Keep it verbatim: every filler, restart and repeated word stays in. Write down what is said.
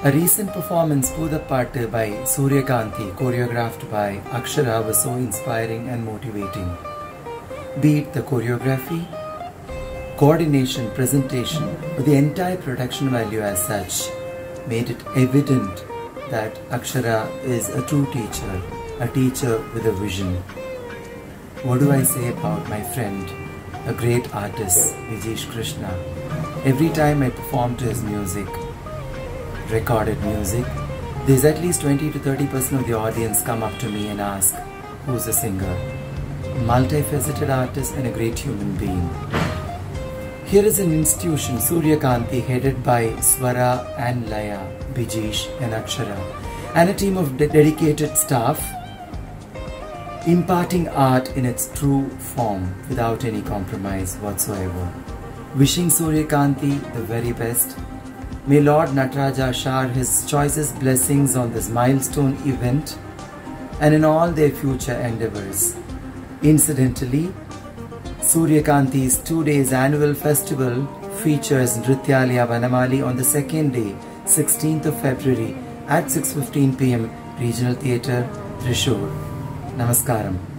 A recent performance, Pudapattu by Sooryakaanthi, choreographed by Akshara, was so inspiring and motivating. Be it the choreography, coordination, presentation, or the entire production value as such, made it evident that Akshara is a true teacher, a teacher with a vision. What do I say about my friend, a great artist, Bijeeshkrishna? Every time I perform to his music, recorded music, there's at least twenty to thirty percent of the audience come up to me and ask, who's the singer? Multifaceted artist and a great human being. Here is an institution, Sooryakaanthi, headed by Swara and Laya, Bijesh and Akshara, and a team of de dedicated staff, imparting art in its true form without any compromise whatsoever. Wishing Sooryakaanthi the very best. May Lord Nataraja shower his choicest blessings on this milestone event and in all their future endeavors. Incidentally, Sooryakaanthi's two days annual festival features Nrityalaya Vanamali on the second day, sixteenth of February at six fifteen p m Regional Theatre, Thrissur. Namaskaram.